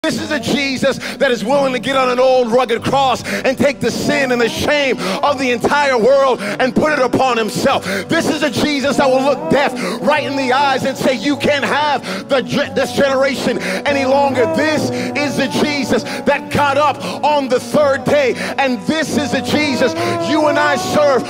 This is a Jesus that is willing to get on an old rugged cross and take the sin and the shame of the entire world and put it upon himself. This is a Jesus that will look death right in the eyes and say, you can't have this generation any longer. This is the Jesus that got up on the third day, and this is the Jesus you and I serve.